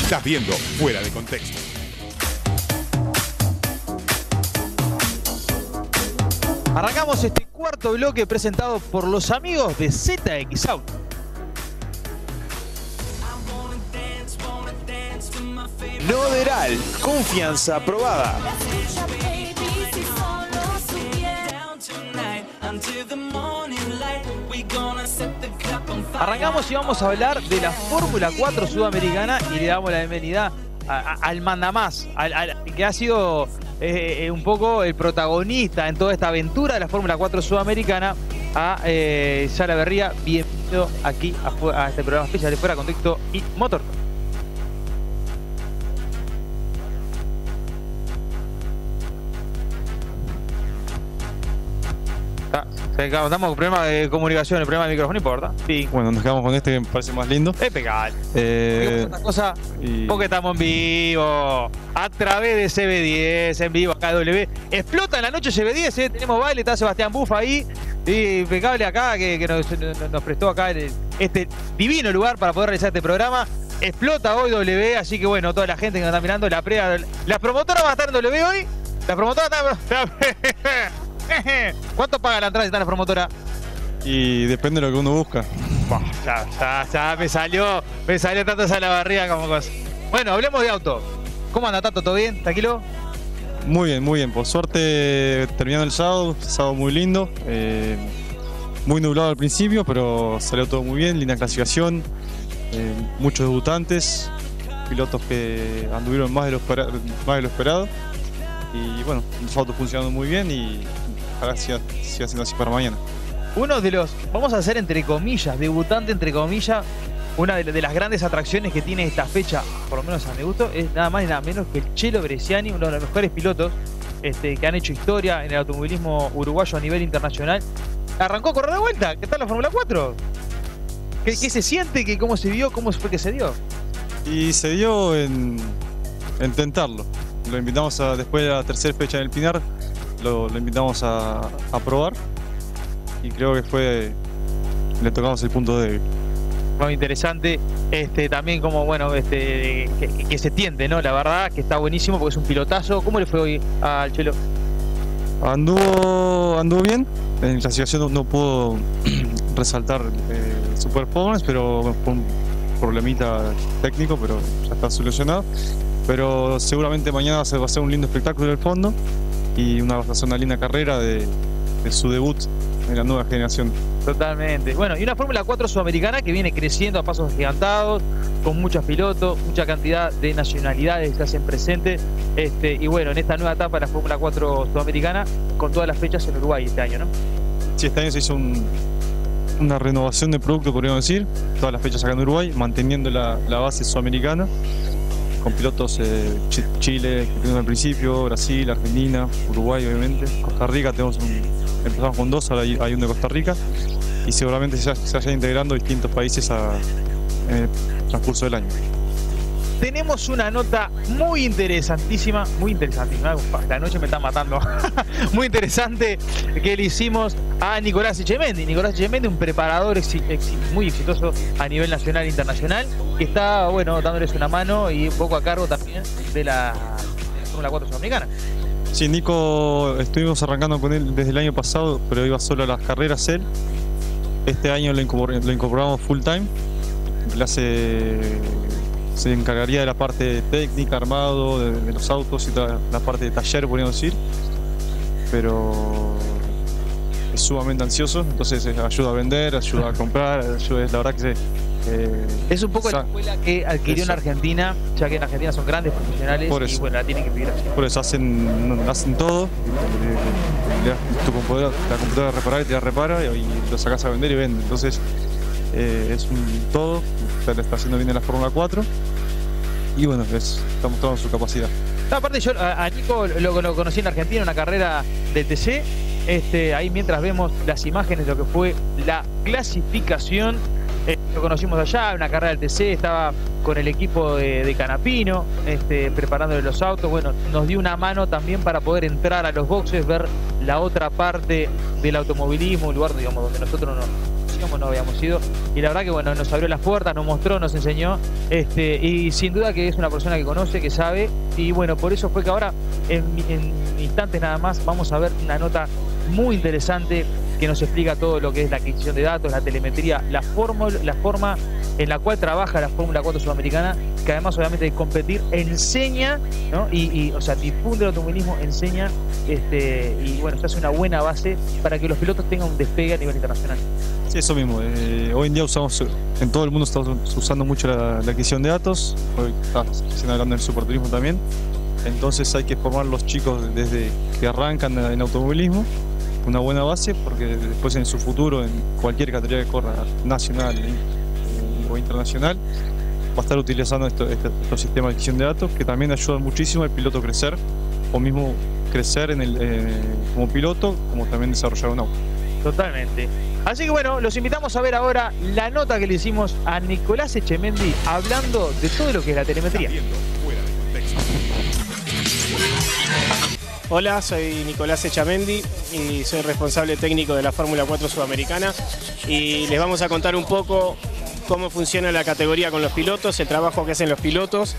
Estás viendo Fuera de Contexto. Arrancamos este cuarto bloque presentado por los amigos de ZX Auto. Noderal, confianza aprobada. Arrancamos y vamos a hablar de la Fórmula 4 Sudamericana y le damos la bienvenida al mandamás, que ha sido un poco el protagonista en toda esta aventura de la Fórmula 4 Sudamericana, a Yala Berría. Bienvenido aquí a este programa especial de Fuera de Contexto y Motor. Estamos con problemas de comunicación, el problema de micrófono, no importa. Sí. Bueno, nos quedamos con este que me parece más lindo. Es pegado. Porque estamos en vivo. A través de CB10, en vivo acá W. Explota en la noche CB10, tenemos baile, está Sebastián Bufa ahí. Y impecable acá, que nos prestó acá este divino lugar para poder realizar este programa. Explota hoy W, así que bueno, toda la gente que nos está mirando, las promotoras van a estar en W hoy. Las promotoras están... ¿Cuánto paga la entrada si está en la promotora? Y depende de lo que uno busca. Ya me salió tanto esa la barriga como cosa. Bueno, hablemos de auto. ¿Cómo anda, Tato? ¿Todo bien? ¿Tranquilo? Muy bien. Por suerte, terminando el sábado muy lindo. Muy nublado al principio, pero salió todo muy bien. Linda clasificación. Muchos debutantes. Pilotos que anduvieron más de lo esperado. Y bueno, los autos funcionando muy bien y ojalá siga siendo así para mañana. Uno de los, vamos a hacer entre comillas, debutante entre comillas, una de las grandes atracciones que tiene esta fecha, por lo menos a mi gusto, es nada más y nada menos que el Chelo Bresciani, uno de los mejores pilotos que han hecho historia en el automovilismo uruguayo a nivel internacional. Arrancó a correr de vuelta. ¿Qué tal la Fórmula 4? ¿Qué se siente? ¿Cómo se vio? ¿Cómo fue que se dio? Y se dio en tentarlo. Lo invitamos después de la tercera fecha en el Pinar, lo invitamos a probar y creo que le tocamos el punto débil. Muy interesante, también como bueno, que se tiende, ¿no? La verdad que está buenísimo porque es un pilotazo. ¿Cómo le fue hoy al Chelo? Anduvo bien, en clasificación no pudo resaltar su performance, pero fue un problemita técnico, pero ya está solucionado. Pero seguramente mañana va a ser un lindo espectáculo en el fondo y va a ser una linda carrera de su debut en la nueva generación. Totalmente. Bueno, y una Fórmula 4 Sudamericana que viene creciendo a pasos agigantados, con muchos pilotos, mucha cantidad de nacionalidades que se hacen presentes. Y bueno, en esta nueva etapa de la Fórmula 4 Sudamericana, con todas las fechas en Uruguay este año, ¿no? Sí, este año se hizo una renovación de producto, podríamos decir. Todas las fechas acá en Uruguay, manteniendo la base sudamericana. Con pilotos Chile, que tuvimos al principio, Brasil, Argentina, Uruguay obviamente, Costa Rica, empezamos con 2, ahora hay uno de Costa Rica y seguramente se vayan integrando distintos países en el transcurso del año. Tenemos una nota muy interesantísima, la noche me está matando, muy interesante que le hicimos a Nicolás Echemendi. Nicolás Echemendi, un preparador muy exitoso a nivel nacional e internacional, que está, bueno, dándoles una mano y un poco a cargo también de la Fórmula 4 Sudamericana. Sí, Nico, estuvimos arrancando con él desde el año pasado, pero iba solo a las carreras él. Este año lo incorporamos full time. Se encargaría de la parte técnica, armado, de los autos y toda la parte de taller, podríamos decir. Pero es sumamente ansioso, entonces ayuda a vender, ayuda a comprar, la verdad que es un poco la escuela que adquirió en Argentina, ya que en Argentina son grandes profesionales y bueno, la tienen que vivir así. Por eso hacen todo, le das la computadora a reparar y te la repara y lo sacas a vender y vende. Entonces es un todo, está haciendo bien en la Fórmula 4 y bueno, está mostrando su capacidad. Aparte yo a Nico lo conocí en Argentina, en una carrera del TC, ahí mientras vemos las imágenes de lo que fue la clasificación, lo conocimos allá, en una carrera del TC, estaba con el equipo de Canapino, preparándole los autos. Bueno, nos dio una mano también para poder entrar a los boxes, ver la otra parte del automovilismo, un lugar, digamos, donde nosotros nos conocíamos, no habíamos ido. Y la verdad que bueno, nos abrió las puertas, nos mostró, nos enseñó. Y sin duda que es una persona que conoce, que sabe. Y bueno, por eso fue que ahora, en instantes nada más, vamos a ver una nota muy interesante que nos explica todo lo que es la adquisición de datos, la telemetría, la forma en la cual trabaja la Fórmula 4 Sudamericana, que además obviamente de competir enseña, ¿no? O sea, difunde el automovilismo, enseña, y bueno, se hace una buena base para que los pilotos tengan un despegue a nivel internacional. Sí, eso mismo. Hoy en día en todo el mundo estamos usando mucho la adquisición de datos. Hoy estás hablando del superturismo también. Entonces hay que formar los chicos desde que arrancan en automovilismo, una buena base, porque después en su futuro, en cualquier categoría que corra, nacional o internacional, va a estar utilizando estos sistemas de adquisición de datos que también ayudan muchísimo al piloto a crecer, o mismo crecer como piloto, como también desarrollar un auto. Totalmente. Así que bueno, los invitamos a ver ahora la nota que le hicimos a Nicolás Echemendi hablando de todo lo que es la telemetría. Fuera de contexto. Hola, soy Nicolás Echamendi y soy responsable técnico de la Fórmula 4 Sudamericana, y les vamos a contar un poco cómo funciona la categoría con los pilotos, el trabajo que hacen los pilotos,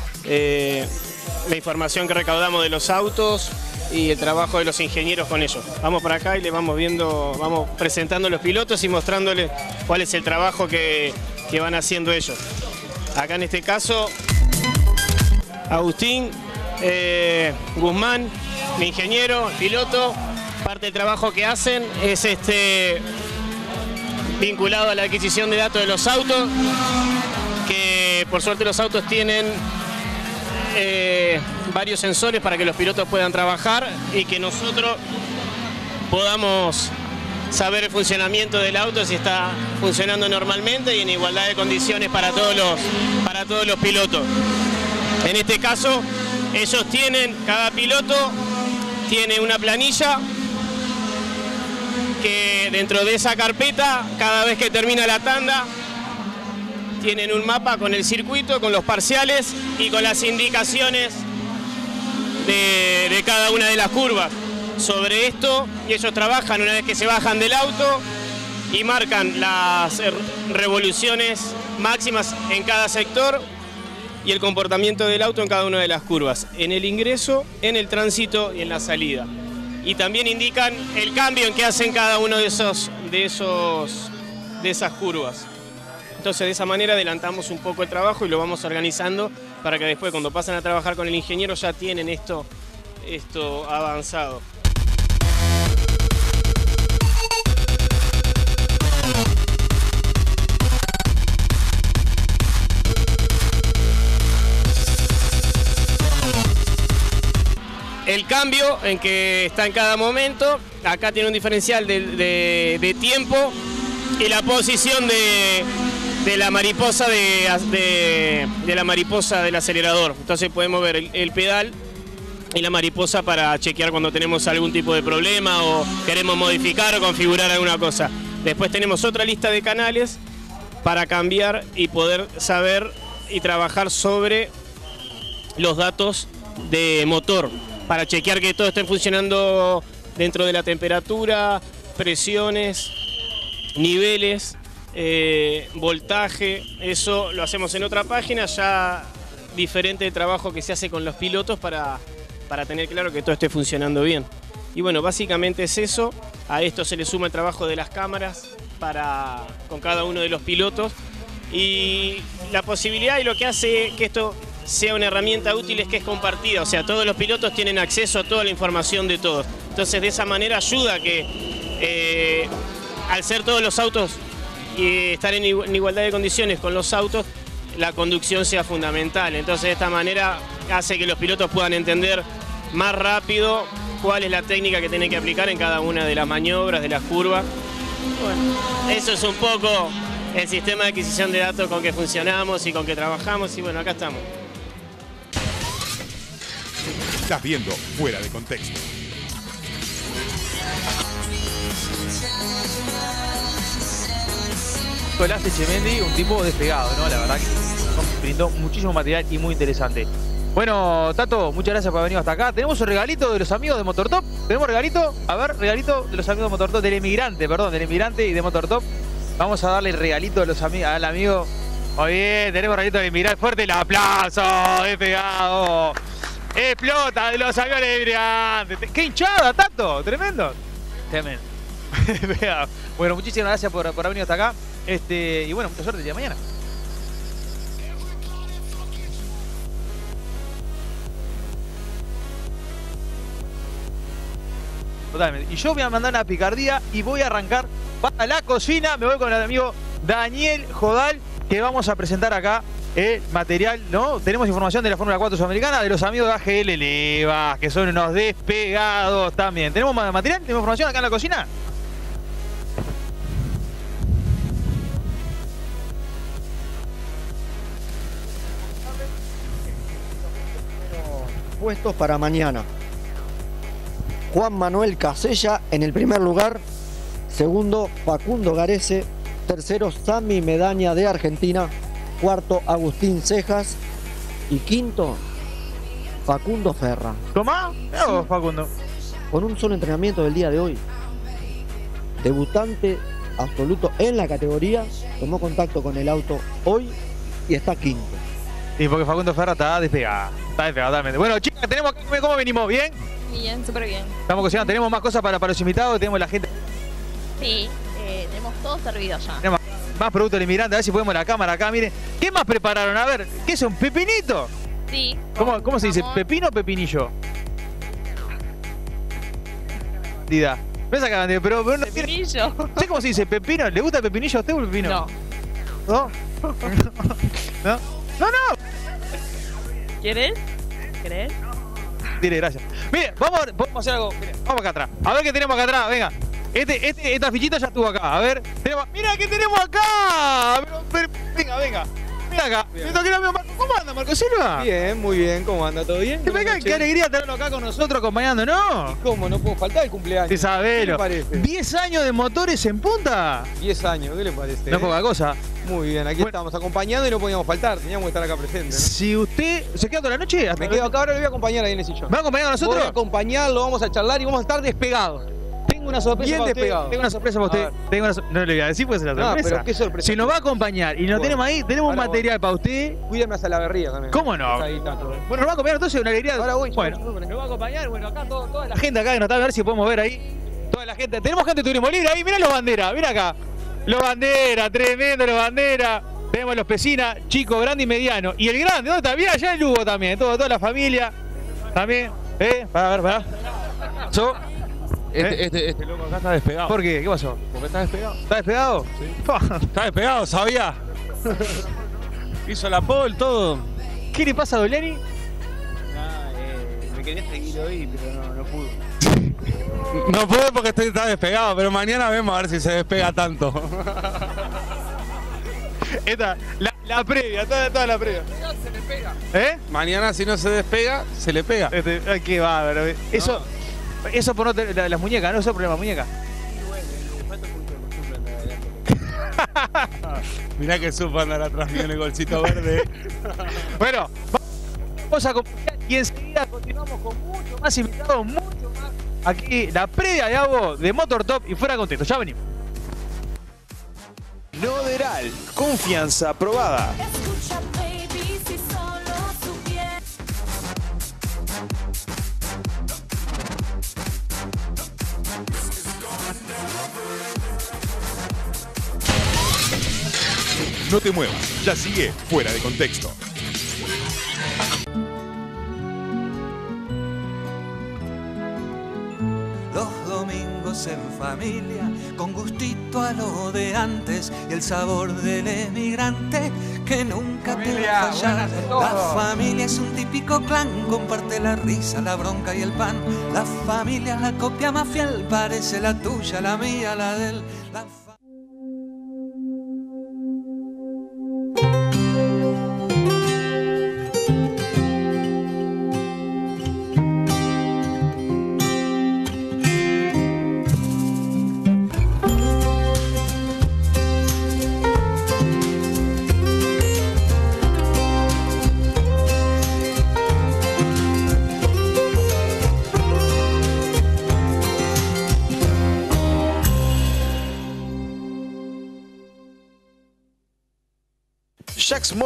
la información que recaudamos de los autos y el trabajo de los ingenieros con ellos. Vamos para acá y les vamos presentando a los pilotos y mostrándoles cuál es el trabajo que van haciendo ellos. Acá en este caso, Agustín Guzmán, mi ingeniero, piloto. Parte del trabajo que hacen es vinculado a la adquisición de datos de los autos, que por suerte los autos tienen varios sensores para que los pilotos puedan trabajar y que nosotros podamos saber el funcionamiento del auto, si está funcionando normalmente y en igualdad de condiciones para todos los pilotos. En este caso, cada piloto tiene una planilla que dentro de esa carpeta, cada vez que termina la tanda, tienen un mapa con el circuito, con los parciales y con las indicaciones de cada una de las curvas. Sobre esto, ellos trabajan una vez que se bajan del auto y marcan las revoluciones máximas en cada sector y el comportamiento del auto en cada una de las curvas, en el ingreso, en el tránsito y en la salida. Y también indican el cambio en que hacen cada uno de esas curvas. Entonces, de esa manera adelantamos un poco el trabajo y lo vamos organizando para que después, cuando pasan a trabajar con el ingeniero, ya tienen esto avanzado. El cambio en que está en cada momento, acá tiene un diferencial de tiempo y la posición de la mariposa de la mariposa del acelerador. Entonces podemos ver el pedal y la mariposa para chequear cuando tenemos algún tipo de problema o queremos modificar o configurar alguna cosa. Después tenemos otra lista de canales para cambiar y poder saber y trabajar sobre los datos de motor, para chequear que todo esté funcionando dentro de la temperatura, presiones, niveles, voltaje. Eso lo hacemos en otra página, ya diferente de trabajo que se hace con los pilotos para tener claro que todo esté funcionando bien. Y bueno, básicamente es eso. A esto se le suma el trabajo de las cámaras con cada uno de los pilotos. Y la posibilidad y lo que hace que esto sea una herramienta útil es que es compartida, o sea, todos los pilotos tienen acceso a toda la información de todos. Entonces, de esa manera ayuda a que, al ser todos los autos y estar en igualdad de condiciones con los autos, la conducción sea fundamental. Entonces, de esta manera hace que los pilotos puedan entender más rápido cuál es la técnica que tienen que aplicar en cada una de las maniobras, de las curvas. Bueno, eso es un poco el sistema de adquisición de datos con que funcionamos y con que trabajamos, y bueno, acá estamos. Estás viendo Fuera de Contexto. Nicolás Echemendi, un tipo despegado, ¿no? La verdad que nos brindó muchísimo material y muy interesante. Bueno, Tato, muchas gracias por haber venido hasta acá. Tenemos un regalito de los amigos de Motortop. ¿Tenemos regalito? A ver, regalito de los amigos de Motortop, del emigrante y de Motortop. Vamos a darle el regalito a los amigos, al amigo. Oye, tenemos regalito de mirar. Fuerte el aplauso, despegado. Explota de los aviones brillantes. ¡Qué hinchada, Tato! Tremendo. Tremendo. Bueno, muchísimas gracias por haber venido hasta acá. Y bueno, mucha suerte el día de mañana. Totalmente. Y yo voy a mandar una picardía y voy a arrancar para la cocina. Me voy con el amigo Daniel Jodal, que vamos a presentar acá el material, ¿no? Tenemos información de la Fórmula 4 Sudamericana, de los amigos de AGL Leva, que son unos despegados también. ¿Tenemos más material? ¿Tenemos información acá en la cocina? Puestos para mañana. Juan Manuel Casella en el primer lugar, segundo Facundo Garese, tercero Sami Medaña de Argentina, cuarto Agustín Cejas y quinto Facundo Ferra. ¿Tomá? No, Facundo. Con un solo entrenamiento del día de hoy, debutante absoluto en la categoría, tomó contacto con el auto hoy y está quinto. Y porque Facundo Ferra está despegado. Está despegado totalmente. Bueno, chicas, tenemos que comer. ¿Cómo venimos? ¿Bien? Bien, súper bien. Estamos cocinando. Tenemos más cosas para los invitados. Tenemos la gente. Sí, tenemos todo servido ya. Tenemos más productos del inmigrante. A ver si podemos la cámara acá. Miren. ¿Qué más prepararon? A ver, ¿qué es un pepinito? Sí. ¿Cómo se dice? Jamón. ¿Pepino o pepinillo? Dida. ¿Ves acá, pero no, Pepinillo. ¿sé cómo se dice? ¿Pepino? ¿Le gusta el pepinillo a usted o el pepino? No. ¿No? ¿No? ¡No, no! ¿Quieres? ¿Querés? Dile, gracias. Mire, vamos a hacer algo. Mire, vamos acá atrás. A ver qué tenemos acá atrás. Venga. Esta fichita ya estuvo acá. A ver. Mira qué tenemos acá. Venga, venga. Mira acá. ¿Cómo anda, Marco Silva? Bien, muy bien. ¿Cómo anda? ¿Todo bien? Venga, qué alegría tenerlo acá con nosotros acompañándonos. ¿Cómo? No puedo faltar el cumpleaños. Isabelo. ¿Qué le parece? 10 años de motores en punta. 10 años, ¿qué le parece? No es poca cosa. Muy bien, aquí estamos acompañando y no podíamos faltar. Teníamos que estar acá presentes, ¿no? Si usted se queda toda la noche, Me quedo acá, ahora le voy a acompañar ahí en el sillón. ¿me va a acompañar a nosotros? Voy a acompañarlo, vamos a charlar y vamos a estar despegados. Tengo una sorpresa Bien para usted. despegado. Tengo una sorpresa para A usted. No le voy a decir porque es la No, sorpresa. pero qué sorpresa. Si nos va a acompañar y nos Bueno, tenemos ahí, tenemos un ahora material para usted. Cuídame hasta la berría también. ¿Cómo no? Ahí está todo. Bueno, nos va a acompañar entonces una alegría. Ahora voy. Bueno, nos va a acompañar. Bueno, acá toda la gente acá que nos está a ver si podemos ver ahí. Toda la gente. Tenemos gente de turismo libre ahí. Mirá los banderas. Mira acá. Los banderas. Tremendo los banderas. Tenemos los Pesina, chico, grande y mediano. Y el grande, ¿dónde está? Mirá allá en Lugo también. Toda la familia. También. Para. Este loco acá está despegado. ¿Por qué? ¿Qué pasó? Porque está despegado. ¿Está despegado? Sí. Está despegado, sabía. Hizo la pole, todo. ¿Qué le pasa a Doleni? Me quería seguir hoy, pero no pude. No pude porque está despegado, pero mañana vemos a ver si se despega tanto. Esta, la previa, toda la previa. Se le pega. ¿Eh? Mañana si no se despega, se le pega. Ay, qué bárbaro. Eso por no tener las muñecas, ¿no? Eso es problema muñeca. Mirá que supo andar atrás mío en el golcito verde. Bueno, vamos a acompañar y enseguida continuamos con mucho más invitados, mucho más. Aquí la previa de Avo de Motor Top y fuera contexto. Ya venimos. Noderal, confianza probada. Escucha, baby, si solo supieras. No te muevas, ya sigue Fuera de Contexto. Los domingos en familia, con gustito a lo de antes y el sabor del emigrante que nunca puede fallar. La familia es un típico clan, comparte la risa, la bronca y el pan. La familia es la copia más fiel, parece la tuya, la mía, la de él.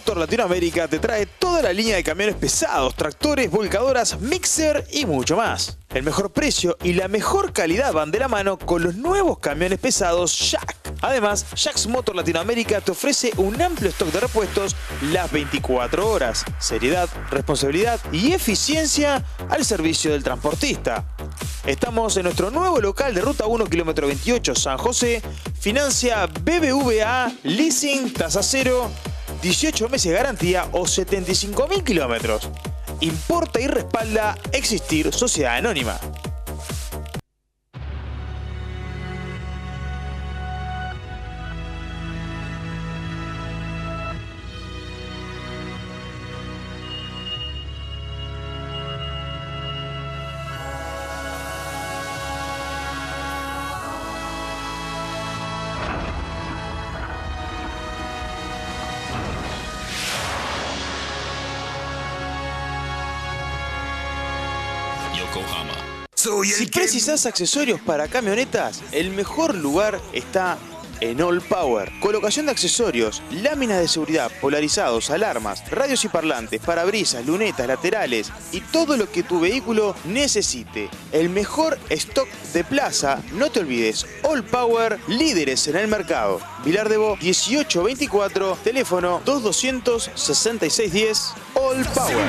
Motor Latinoamérica te trae toda la línea de camiones pesados, tractores, volcadoras, mixer y mucho más. El mejor precio y la mejor calidad van de la mano con los nuevos camiones pesados Jack. Además, Jack's Motor Latinoamérica te ofrece un amplio stock de repuestos las 24 horas. Seriedad, responsabilidad y eficiencia al servicio del transportista. Estamos en nuestro nuevo local de Ruta 1, kilómetro 28, San José. Financia BBVA, leasing, tasa cero, 18 meses de garantía o 75.000 kilómetros. Importa y respalda Existir Sociedad Anónima. Si precisas accesorios para camionetas, el mejor lugar está en All Power. Colocación de accesorios, láminas de seguridad, polarizados, alarmas, radios y parlantes, parabrisas, lunetas, laterales y todo lo que tu vehículo necesite. El mejor stock de plaza, no te olvides, All Power, líderes en el mercado. Vilar de Bo 1824, teléfono 2200 6610, All Power.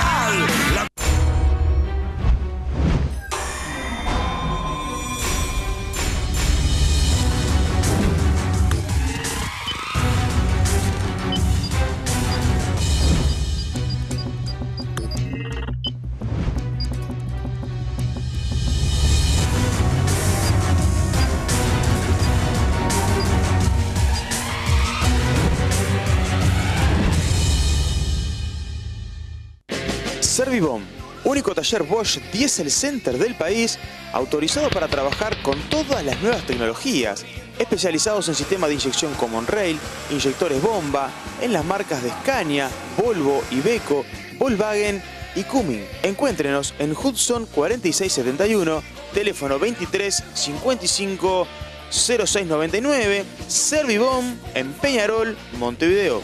Servibom, único taller Bosch Diesel Center del país, autorizado para trabajar con todas las nuevas tecnologías, especializados en sistemas de inyección Common Rail, inyectores bomba, en las marcas de Scania, Volvo, Iveco, Volkswagen y Cumming. Encuéntrenos en Hudson 4671, teléfono 23 55 0699, Servibom en Peñarol, Montevideo.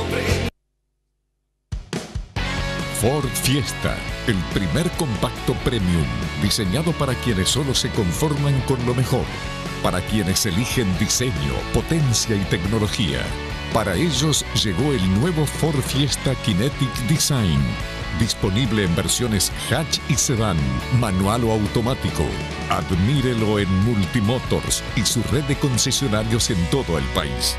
Ford Fiesta, el primer compacto premium, diseñado para quienes solo se conforman con lo mejor, para quienes eligen diseño, potencia y tecnología. Para ellos llegó el nuevo Ford Fiesta Kinetic Design, disponible en versiones hatch y sedán, manual o automático. Admírelo en Multimotors y su red de concesionarios en todo el país.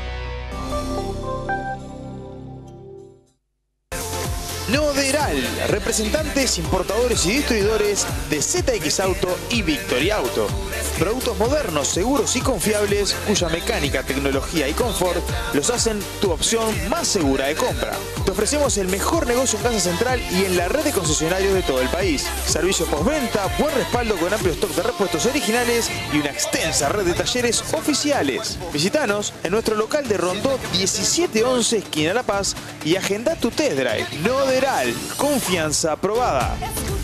Noderal, representantes, importadores y distribuidores de ZX Auto y Victory Auto. Productos modernos, seguros y confiables, cuya mecánica, tecnología y confort los hacen tu opción más segura de compra. Te ofrecemos el mejor negocio en Casa Central y en la red de concesionarios de todo el país. Servicio postventa, buen respaldo con amplio stock de repuestos originales y una extensa red de talleres oficiales. Visítanos en nuestro local de Rondó 1711, esquina La Paz, y agenda tu test drive. Noderal, confianza probada.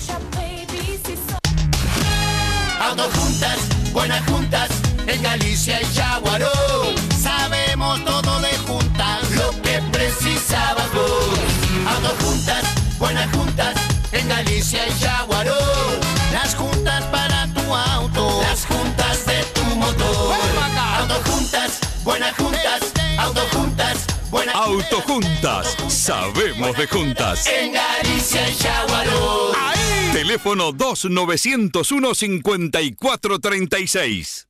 Autos juntas, buenas juntas, en Galicia y Yaguaró. Sabemos todo de juntas, lo que precisabas vos. Autos juntas, buenas juntas, en Galicia y Yaguaró. Las juntas para tu auto, las juntas de tu motor. Autos juntas, buenas juntas, autos juntas, buenas juntas. Autojuntas, sabemos de juntas. En Galicia y Yaguaró. Teléfono 2901-5436.